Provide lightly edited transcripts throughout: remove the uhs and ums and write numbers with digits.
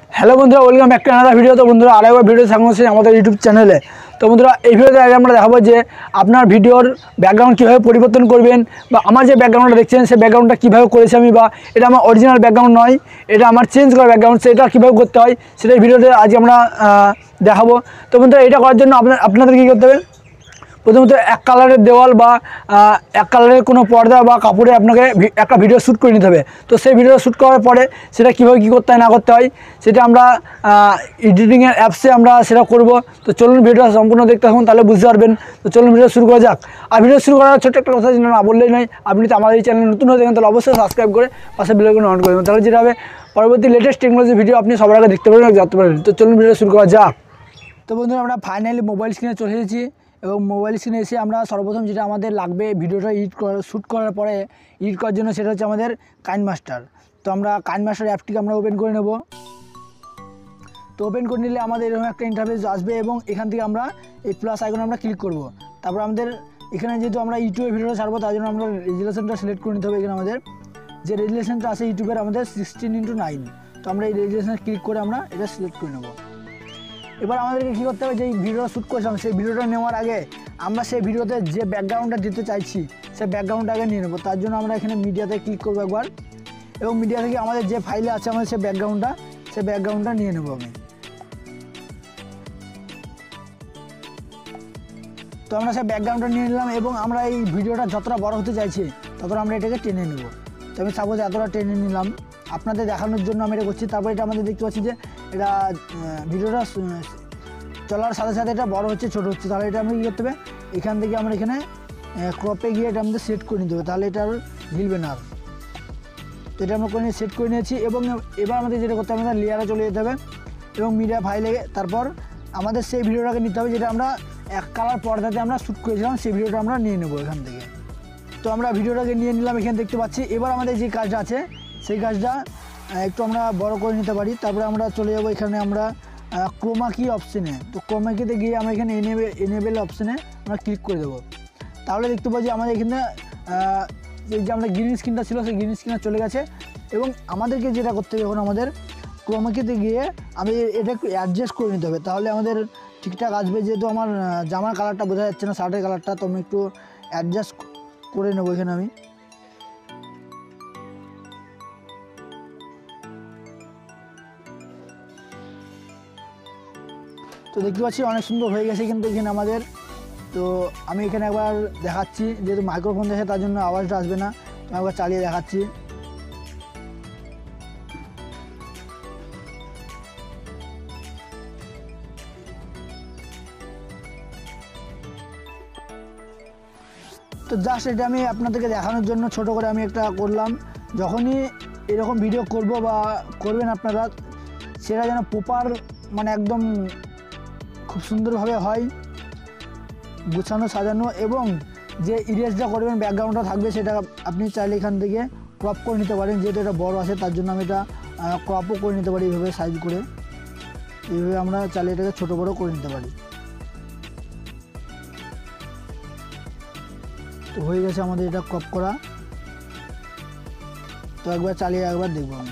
Hello বন্ধুরা, welcome back to another video. তো বন্ধুরা আরেকবার ভিডিও থাকছে আমাদের ইউটিউব চ্যানেলে। তো বন্ধুরা এই ভিডিওতে আগে আমরা দেখাবো যে আপনার ভিডিওর ব্যাকগ্রাউন্ড কীভাবে পরিবর্তন করবেন, বা আমার যে ব্যাকগ্রাউন্ডটা দেখছেন সেই ব্যাকগ্রাউন্ডটা কীভাবে করেছি আমি, বা এটা আমার অরিজিনাল ব্যাকগ্রাউন্ড নয়, এটা আমার চেঞ্জ করা ব্যাকগ্রাউন্ড, সেটা কীভাবে করতে হয় সেটাই ভিডিওতে আজ আমরা দেখাবো। তো বন্ধুরা এটা করার জন্য আপনাদের কী করতে হবে, প্রথমত এক কালারের দেওয়াল বা এক কালারের কোনো পর্দা বা কাপড়ে আপনাকে একটা ভিডিও শ্যুট করে নিতে হবে। তো সেই ভিডিও শ্যুট করার পরে সেটা কীভাবে কী করতে হয় না করতে হয় সেটা আমরা এডিটিংয়ের অ্যাপসে আমরা সেটা করব। তো চলুন ভিডিওটা সম্পূর্ণ দেখতে থাকুন, তাহলে বুঝতে পারবেন। তো চলুন ভিডিও শুরু করা যাক। আর ভিডিও শুরু করার ছোট্ট একটা কথা না বললেই নয়, আপনি তো আমাদের এই চ্যানেল নতুন হয়ে থাকেন তাহলে অবশ্যই সাবস্ক্রাইব করে পাশে বেল আইকন অন করে দেবেন, তাহলে যেটা হবে পরবর্তী লেটেস্ট টেকনোলজি ভিডিও আপনি সবার আগে দেখতে পারবেন, জানতে পারবেন। তো চলুন ভিডিও শুরু করা যাক। তো বন্ধুরা আমরা ফাইনালি মোবাইল স্ক্রিনে চলে এসেছি, এবং মোবাইল স্ক্রিনে এসে আমরা সর্বপ্রথম যেটা আমাদের লাগবে ভিডিওটা শ্যুট করার পরে এডিট করার জন্য, সেটা হচ্ছে আমাদের কাইনমাস্টার। তো আমরা কাইনমাস্টার অ্যাপটিকে আমরা ওপেন করে নেব। তো ওপেন করে নিলে আমাদের এরকম একটা ইন্টারফেস আসবে, এবং এখান থেকে আমরা এই প্লাস আইকনে আমরা ক্লিক করব। তারপর আমাদের এখানে যেহেতু আমরা ইউটিউবে ভিডিওটা ছাড়বো তার জন্য আমরা রেজুলেশনটা সিলেক্ট করে নিতে হবে। এখানে আমাদের যে রেজুলেশনটা আছে ইউটিউবের আমাদের 16:9, তো আমরা এই রেজুলেশনে ক্লিক করে আমরা এটা সিলেক্ট করে নেব। এবার আমাদেরকে কী করতে হবে, যে ভিডিওটা শ্যুট করছিলাম সেই ভিডিওটা নেওয়ার আগে আমরা সেই ভিডিওতে যে ব্যাকগ্রাউন্ডটা দিতে চাইছি সেই ব্যাকগ্রাউন্ডটা আগে নিয়ে নেবো। তার জন্য আমরা এখানে মিডিয়াতে ক্লিক করবো একবার, এবং মিডিয়া থেকে আমাদের যে ফাইলে আছে আমাদের সেই ব্যাকগ্রাউন্ডটা নিয়ে নেবো আমি। তো আমরা সেই ব্যাকগ্রাউন্ডটা নিয়ে নিলাম, এবং আমরা এই ভিডিওটা যতটা বড় হতে চাইছি ততটা আমরা এটাকে টেনে নেব। তো আমি সাপোজ এতটা টেনে নিলাম আপনাদের দেখানোর জন্য আমি এটা করছি। তারপর এটা আমাদের দেখতে পাচ্ছি যে এটা ভিডিওটা চলার সাথে সাথে এটা বড় হচ্ছে ছোটো হচ্ছে, তাহলে এটা আমরা কী করতে হবে, এখান থেকে আমরা এখানে ক্রপে গিয়ে এটা আমাদের সেট করে নিতে হবে, তাহলে এটা আর হিলবে না। তো এটা আমরা করে নিয়ে সেট করে নিয়েছি, এবং এবার আমাদের যেটা করতে হবে, আমাদের লেয়ারে চলে যেতে হবে এবং মিডিয়া ফাইলে, তারপর আমাদের সেই ভিডিওটাকে নিতে হবে যেটা আমরা এক কালার পর্দাতে আমরা শ্যুট করেছিলাম, সেই ভিডিওটা আমরা নিয়ে নেবো এখান থেকে। তো আমরা ভিডিওটাকে নিয়ে নিলাম, এখানে দেখতে পাচ্ছি। এবার আমাদের যে কাজটা আছে সেই কাজটা একটু আমরা বড় করে নিতে পারি। তারপরে আমরা চলে যাবো এখানে আমরা ক্রোমা কি অপশানে। তো ক্রোমা কিতে গিয়ে আমরা এখানে এনেবেল অপশানে আমরা ক্লিক করে দেবো। তাহলে দেখতে পাচ্ছি আমাদের এখানে এই যে আমরা গ্রিন স্ক্রিনটা ছিল সেই গ্রিন স্ক্রিনটা চলে গেছে, এবং আমাদেরকে যেটা করতে হবে এখন আমাদের ক্রোমা কিতে গিয়ে আমি এটা একটু অ্যাডজাস্ট করে নিতে হবে, তাহলে আমাদের ঠিকঠাক আসবে। যেহেতু আমার জামার কালারটা বোঝা যাচ্ছে না, শার্টের কালারটা, তো আমি একটু অ্যাডজাস্ট করে নেবো এখানে আমি। তো দেখতে পাচ্ছি অনেক সুন্দর হয়ে গেছে কিন্তু এখানে আমাদের। তো আমি এখানে একবার দেখাচ্ছি, যেহেতু মাইক্রোফোন দেখে তার জন্য আওয়াজটা আসবে না, তো একবার চালিয়ে দেখাচ্ছি। তো জাস্ট এটা আমি আপনাদেরকে দেখানোর জন্য ছোট করে আমি একটা করলাম। যখনই এরকম ভিডিও করব বা করবেন আপনারা, সেটা যেন প্রপার মানে একদম খুব সুন্দরভাবে হয়, গুছানো সাজানো, এবং যে ইরেজটা করবেন ব্যাকগ্রাউন্ডটা থাকবে সেটা আপনি চাইলে এখান থেকে ক্রপ করে নিতে পারেন। যেহেতু এটা বড় আছে তার জন্য আমি এটা ক্রপও করে নিতে পারি, এইভাবে সাইজ করে, এইভাবে আমরা চাইলে এটাকে ছোটো বড়ো করে নিতে পারি। তো হয়ে গেছে আমাদের এটা ক্রপ করা। তো একবার চালিয়ে একবার দেখবো আমি।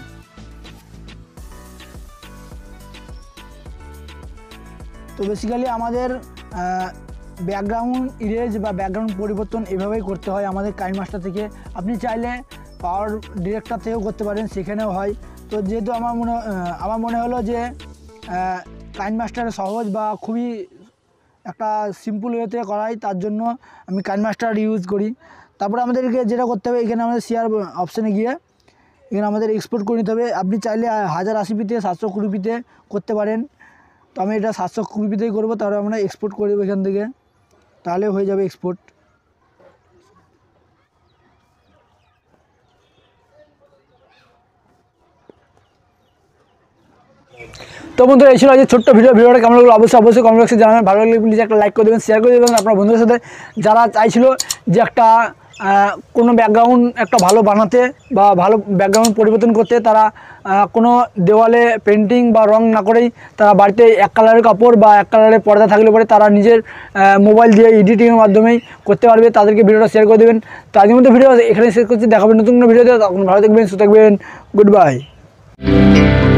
তো বেসিক্যালি আমাদের ব্যাকগ্রাউন্ড ইরেজ বা ব্যাকগ্রাউন্ড পরিবর্তন এভাবেই করতে হয় আমাদের কাইনমাস্টার থেকে। আপনি চাইলে পাওয়ার ডিরেক্টর থেকেও করতে পারেন, সেখানেও হয়। তো যেহেতু আমার মনে হলো যে কাইনমাস্টার সহজ বা খুবই একটা সিম্পল ওয়েতে করাই, তার জন্য আমি কাইনমাস্টার ইউজ করি। তারপরে আমাদেরকে যেটা করতে হবে, এখানে আমাদের শেয়ার অপশানে গিয়ে এখানে আমাদের এক্সপোর্ট করে নিতে হবে। আপনি চাইলে 1080p-তে 720p-তে করতে পারেন, তো আমি এটা 720pতেই করবো। তাহলে আমরা এক্সপোর্ট করে দেবো এখান থেকে, তাহলে হয়ে যাবে এক্সপোর্ট। তো বন্ধুরা এই ছিল যে ছোট্ট ভিডিওটা কেমন লাগলো অবশ্যই কমেন্ট বক্সে জানাবেন। ভালো লাগলে প্লিজ একটা লাইক করে দেবেন, শেয়ার করে দেবেন আপনার বন্ধুদের সাথে। যারা চাইছিল যে একটা কোনো ব্যাকগ্রাউন্ড একটা ভালো বানাতে বা ভালো ব্যাকগ্রাউন্ড পরিবর্তন করতে, তারা কোনো দেওয়ালে পেন্টিং বা রং না করেই তারা বাড়িতে এক কালারের কাপড় বা এক কালারের পর্দা থাকলে পরে তারা নিজের মোবাইল দিয়ে এডিটিংয়ের মাধ্যমেই করতে পারবে। তাদেরকে ভিডিওটা শেয়ার করে দেবেন। তো আজকের মধ্যে ভিডিও এখানে শেষ করছি, দেখাবেন নতুন কোনো ভিডিওতে। তখন ভালো থাকবেন, সুস্থ থাকবেন, গুড বাই।